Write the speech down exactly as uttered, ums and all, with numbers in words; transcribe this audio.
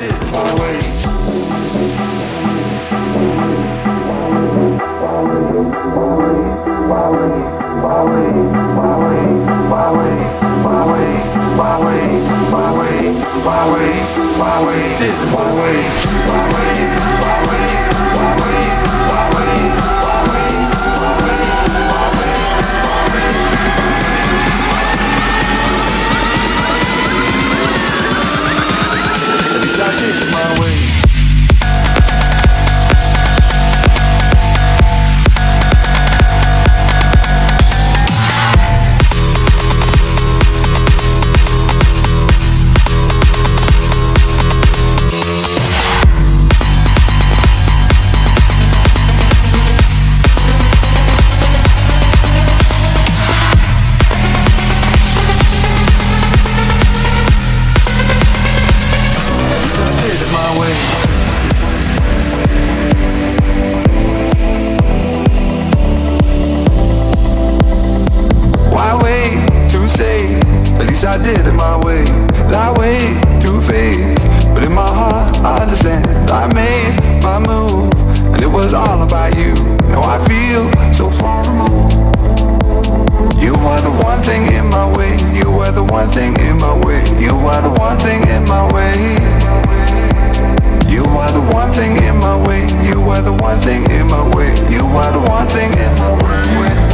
did it my way. My way, my way, my way, my way, my way, my way, my way, my way, my way, did it my way, my way, my way, my way, my way, my way, my way, my way, at least I did it my way. I did it my way, that way, two-faced, but in my heart I understand. I made my move, and it was all about you. Now I feel so far removed. You were the one thing in my way, you were the one thing in my way, you were the one thing in my way. You were the one thing in my way, you were the one thing in my way, you were the one thing in my way.